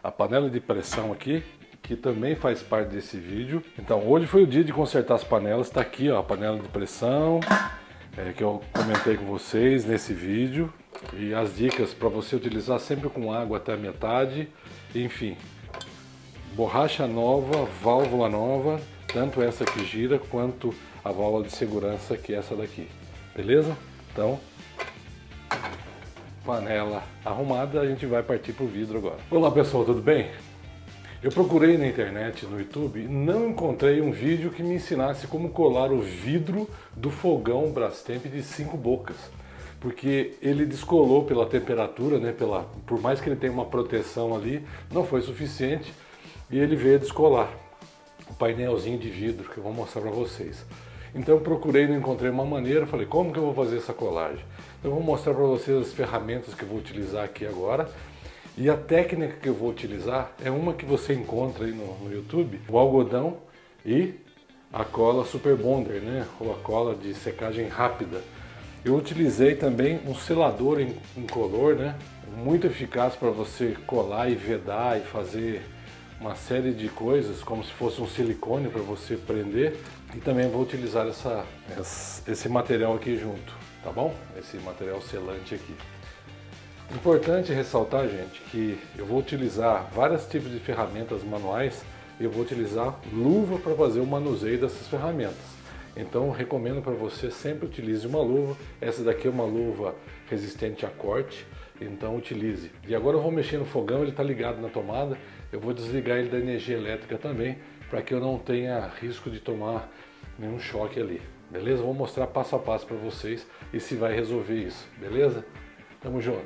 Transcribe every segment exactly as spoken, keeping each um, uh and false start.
a panela de pressão aqui, que também faz parte desse vídeo. Então hoje foi o dia de consertar as panelas, está aqui ó, a panela de pressão, é, que eu comentei com vocês nesse vídeo. E as dicas para você utilizar sempre com água até a metade, enfim. Borracha nova, válvula nova, tanto essa que gira quanto a válvula de segurança que é essa daqui, beleza? Então, panela arrumada, a gente vai partir para o vidro agora. Olá pessoal, tudo bem? Eu procurei na internet, no YouTube, e não encontrei um vídeo que me ensinasse como colar o vidro do fogão Brastemp de cinco bocas. Porque ele descolou pela temperatura, né, pela, por mais que ele tenha uma proteção ali, não foi suficiente e ele veio descolar o painelzinho de vidro que eu vou mostrar para vocês. Então eu procurei, não encontrei uma maneira, falei, como que eu vou fazer essa colagem? Então eu vou mostrar para vocês as ferramentas que eu vou utilizar aqui agora. E a técnica que eu vou utilizar é uma que você encontra aí no, no YouTube, o algodão e a cola Super Bonder, né, ou a cola de secagem rápida. Eu utilizei também um selador incolor, né, muito eficaz para você colar e vedar e fazer uma série de coisas, como se fosse um silicone para você prender. E também vou utilizar essa, esse material aqui junto, tá bom? Esse material selante aqui. Importante ressaltar, gente, que eu vou utilizar vários tipos de ferramentas manuais e eu vou utilizar luva para fazer o manuseio dessas ferramentas. Então eu recomendo para você sempre utilize uma luva. Essa daqui é uma luva resistente a corte, então utilize. E agora eu vou mexer no fogão, ele está ligado na tomada. Eu vou desligar ele da energia elétrica também, para que eu não tenha risco de tomar nenhum choque ali. Beleza? Vou mostrar passo a passo para vocês e se vai resolver isso. Beleza? Tamo junto!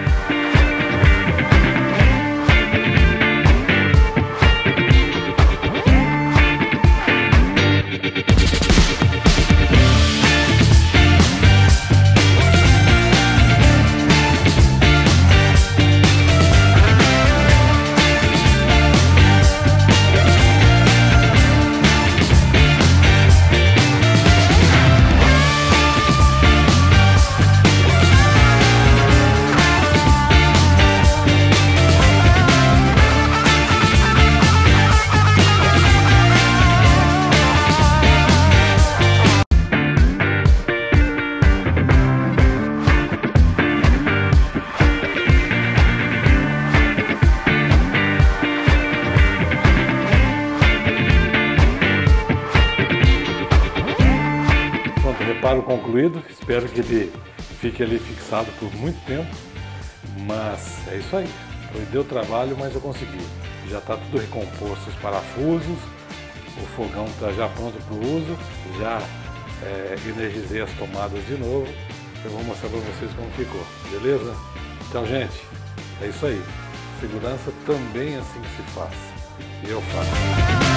Reparo concluído, espero que ele fique ali fixado por muito tempo, mas é isso aí, foi, deu trabalho, mas eu consegui. Já está tudo recomposto os parafusos, o fogão está já pronto para o uso, já é, energizei as tomadas de novo, eu vou mostrar para vocês como ficou, beleza? Então gente, é isso aí, segurança também é assim que se faz, e eu faço.